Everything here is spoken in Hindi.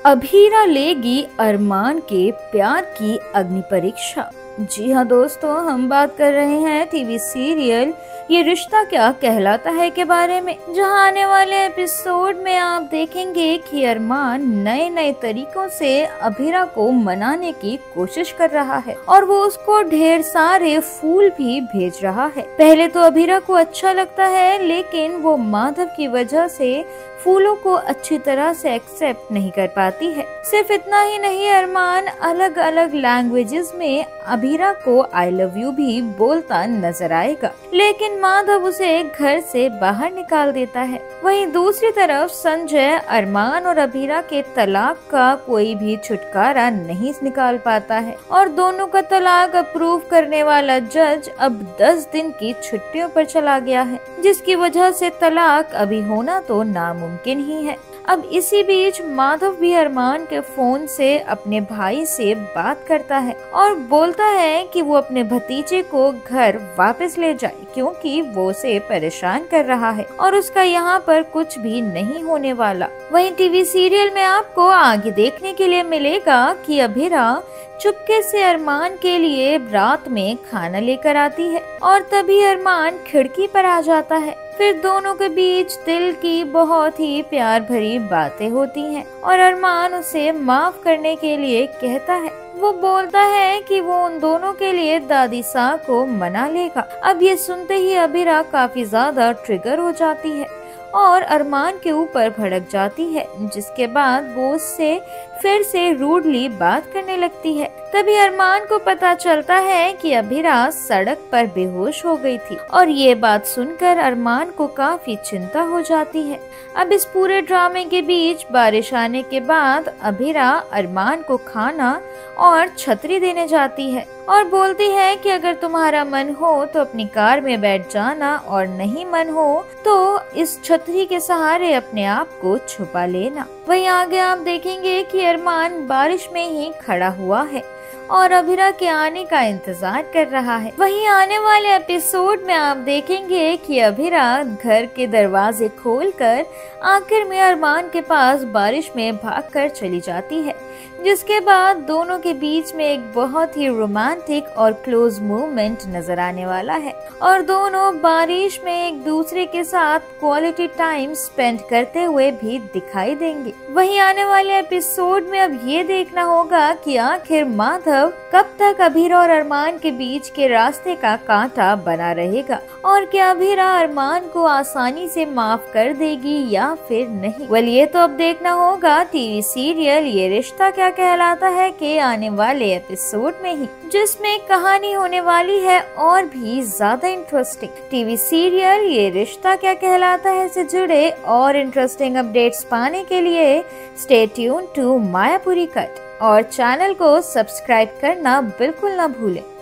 अभीरा लेगी अरमान के प्यार की अग्नि परीक्षा। जी हाँ दोस्तों, हम बात कर रहे हैं टीवी सीरियल ये रिश्ता क्या कहलाता है के बारे में, जहां आने वाले एपिसोड में आप देखेंगे कि अरमान नए नए तरीकों से अभीरा को मनाने की कोशिश कर रहा है और वो उसको ढेर सारे फूल भी भेज रहा है। पहले तो अभीरा को अच्छा लगता है, लेकिन वो माधव की वजह से फूलों को अच्छी तरह से एक्सेप्ट नहीं कर पाती है। सिर्फ इतना ही नहीं, अरमान अलग अलग लैंग्वेजेस में अभीरा को आई लव यू भी बोलता नजर आएगा, लेकिन माधव उसे घर से बाहर निकाल देता है। वहीं दूसरी तरफ संजय अरमान और अभीरा के तलाक का कोई भी छुटकारा नहीं निकाल पाता है और दोनों का तलाक अप्रूव करने वाला जज अब 10 दिन की छुट्टियों पर चला गया है, जिसकी वजह से तलाक अभी होना तो नामुमकिन ही है। अब इसी बीच माधव भी अरमान के फोन से अपने भाई से बात करता है और बोलता है कि वो अपने भतीजे को घर वापस ले जाए, क्योंकि वो उसे परेशान कर रहा है और उसका यहाँ पर कुछ भी नहीं होने वाला। वहीं टीवी सीरियल में आपको आगे देखने के लिए मिलेगा कि अभीरा चुपके से अरमान के लिए रात में खाना लेकर आती है और तभी अरमान खिड़की पर आ जाता है। फिर दोनों के बीच दिल की बहुत ही प्यार भरी बातें होती हैं और अरमान उसे माफ करने के लिए कहता है। वो बोलता है कि वो उन दोनों के लिए दादी सा को मना लेगा। अब ये सुनते ही अभीरा काफी ज्यादा ट्रिगर हो जाती है और अरमान के ऊपर भड़क जाती है, जिसके बाद वो उससे फिर से रूडली बात करने लगती है। तभी अरमान को पता चलता है कि अभीरा सड़क पर बेहोश हो गई थी और ये बात सुनकर अरमान को काफी चिंता हो जाती है। अब इस पूरे ड्रामे के बीच बारिश आने के बाद अभीरा अरमान को खाना और छतरी देने जाती है और बोलती है कि अगर तुम्हारा मन हो तो अपनी कार में बैठ जाना और नहीं मन हो तो इस छतरी के सहारे अपने आप को छुपा लेना। वहीं आगे आप देखेंगे कि अरमान बारिश में ही खड़ा हुआ है और अभीरा के आने का इंतजार कर रहा है। वहीं आने वाले एपिसोड में आप देखेंगे कि अभीरा घर के दरवाजे खोलकर आखिर में अरमान के पास बारिश में भागकर चली जाती है, जिसके बाद दोनों के बीच में एक बहुत ही रोमांटिक और क्लोज मूवमेंट नजर आने वाला है और दोनों बारिश में एक दूसरे के साथ क्वालिटी टाइम स्पेंड करते हुए भी दिखाई देंगे। वहीं आने वाले एपिसोड में अब ये देखना होगा कि आखिर माधव कब तक अभीरा और अरमान के बीच के रास्ते का कांटा बना रहेगा और क्या अभीरा अरमान को आसानी से माफ कर देगी या फिर नहीं। वेल, ये तो अब देखना होगा टीवी सीरियल ये रिश्ता क्या कहलाता है के आने वाले एपिसोड में ही, जिसमें कहानी होने वाली है और भी ज्यादा इंटरेस्टिंग। टीवी सीरियल ये रिश्ता क्या कहलाता है से जुड़े और इंटरेस्टिंग अपडेट्स पाने के लिए stay tune to Mayapuri cut और चैनल को सब्सक्राइब करना बिल्कुल ना भूलें।